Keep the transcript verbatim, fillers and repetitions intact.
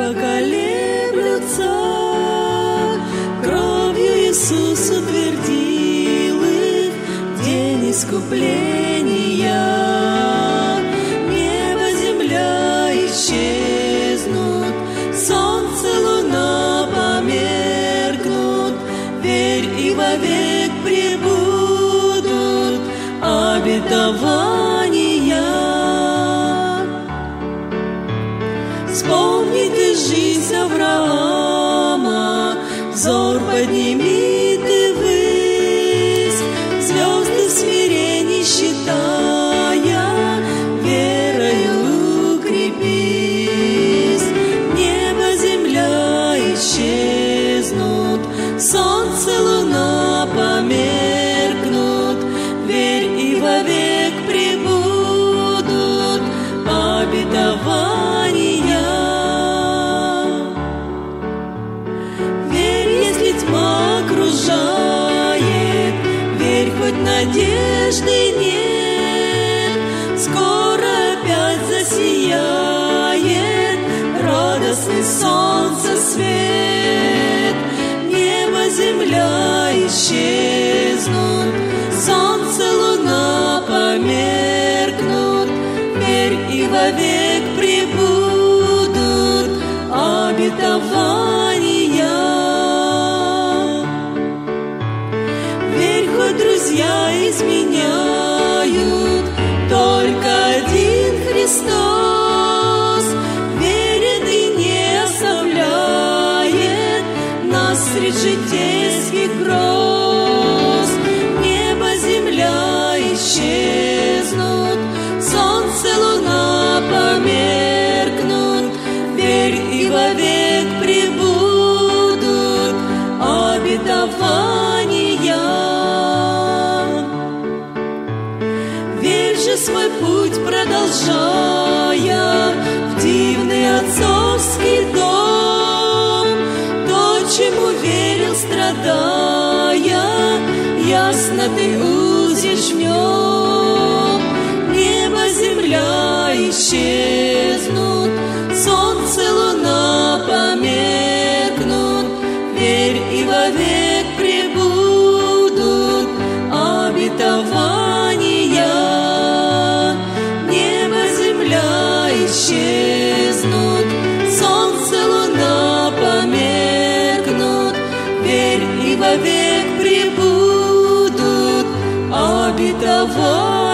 поколеблются, кровью Иисус утвердил их в день искупления. Небо, земля исчезнут, солнце, луна померкнут, верь и вовек пребудут обетования. Вспомни ты жизнь Авраама, взор подними ты ввысь, звезды в смирении считая, верою укрепись. Небо, земля исчезнут, солнце, луна померкнут, верь и вовек пребудут обетования. Верь, если тьма окружает, верь, хоть надежды нет, скоро опять засияет радостный солнце свет. Небо, земля исчезнут, солнце, луна померкнут, верь и вовек пребудут обетования. Верь, хоть друзья изменяют, только один Христос верен и не оставляет нас средь житейских гроз. Небо, земля исчезнут, солнце, луна померкнут, верь и вовек пребудут обетования. Верь же, свой путь продолжая, в дивный отцовский дом, то, чему верил, страдая, ясно ты узришь в нем. Небо, земля исчезнут, солнце, луна померкнут, верь и вовек пребудут обетования. Небо, земля исчезнут, солнце, луна померкнут, верь и вовек пребудут обетования.